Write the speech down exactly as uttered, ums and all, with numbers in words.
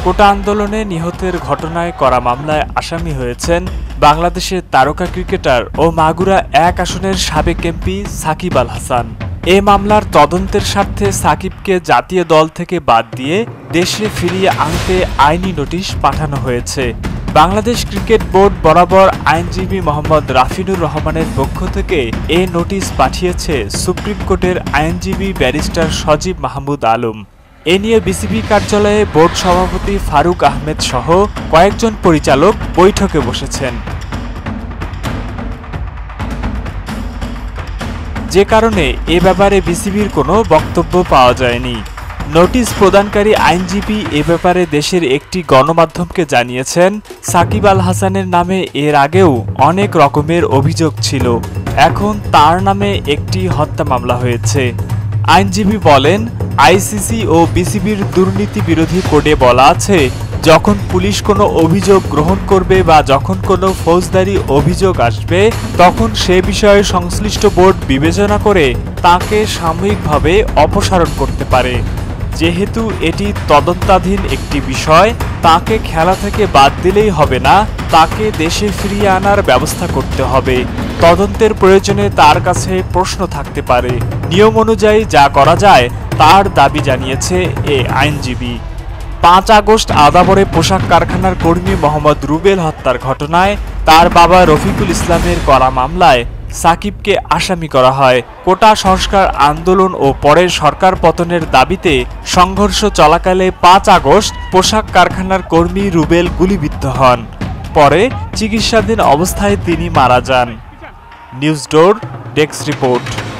কোটা আন্দোলনে নিহতের ঘটনায় করা মামলায় আসামি হয়েছেন বাংলাদেশের তারকা ক্রিকেটার ও মাগুরা এক আসনের সাবেক এমপি সাকিব আল হাসান। এ মামলার তদন্তের স্বার্থে সাকিবকে জাতীয় দল থেকে বাদ দিয়ে দেশে ফিরিয়ে আনতে আইনি নোটিশ পাঠানো হয়েছে। বাংলাদেশ ক্রিকেট বোর্ড বরাবর আইনজীবী মোহাম্মদ রাফিনুর রহমানের পক্ষ থেকে এ নোটিশ পাঠিয়েছে সুপ্রিম কোর্টের আইনজীবী ব্যারিস্টার সজীব মাহমুদ আলম। এ নিয়ে বিসিবি কার্যালয়ে বোর্ড সভাপতি ফারুক আহমেদ সহ কয়েকজন পরিচালক বৈঠকে বসেছেন, যে কারণে এ ব্যাপারে বিসিবির কোনো বক্তব্য পাওয়া যায়নি। নোটিশ প্রদানকারী আইনজীবী এ ব্যাপারে দেশের একটি গণমাধ্যমকে জানিয়েছেন, সাকিব আল হাসানের নামে এর আগেও অনেক রকমের অভিযোগ ছিল, এখন তার নামে একটি হত্যা মামলা হয়েছে। আইনজীবী বলেন, আইসিসি ও বিসিবির দুর্নীতি বিরোধী কোডে বলা আছে, যখন পুলিশ কোনো অভিযোগ গ্রহণ করবে বা যখন কোনো ফৌজদারি অভিযোগ আসবে তখন সে বিষয়ে সংশ্লিষ্ট বোর্ড বিবেচনা করে তাকে সাময়িকভাবে অপসারণ করতে পারে। যেহেতু এটি তদন্তাধীন একটি বিষয়, তাকে খেলা থেকে বাদ দিলেই হবে না, তাকে দেশে ফিরিয়ে আনার ব্যবস্থা করতে হবে। তদন্তের প্রয়োজনে তার কাছে প্রশ্ন থাকতে পারে, নিয়ম অনুযায়ী যা করা যায় তার দাবি জানিয়েছে এ আইনজীবী। পাঁচ আগস্ট আদাবরে পোশাক কারখানার কর্মী মোহাম্মদ রুবেল হত্যার ঘটনায় তার বাবা রফিকুল ইসলামের করা মামলায় সাকিবকে আসামি করা হয়। কোটা সংস্কার আন্দোলন ও পরের সরকার পতনের দাবিতে সংঘর্ষ চলাকালে পাঁচ আগস্ট পোশাক কারখানার কর্মী রুবেল গুলিবিদ্ধ হন। পরে চিকিৎসাধীন অবস্থায় তিনি মারা যান। News door desk report.